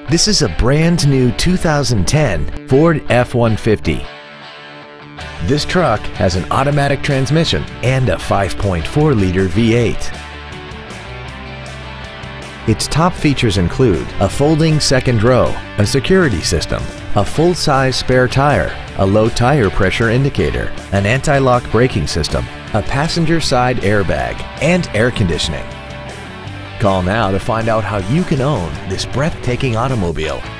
This is a brand new 2010 Ford F-150. This truck has an automatic transmission and a 5.4-liter V8. Its top features include a folding second row, a security system, a full-size spare tire, a low tire pressure indicator, an anti-lock braking system, a passenger side airbag, and air conditioning. Call now to find out how you can own this breathtaking automobile.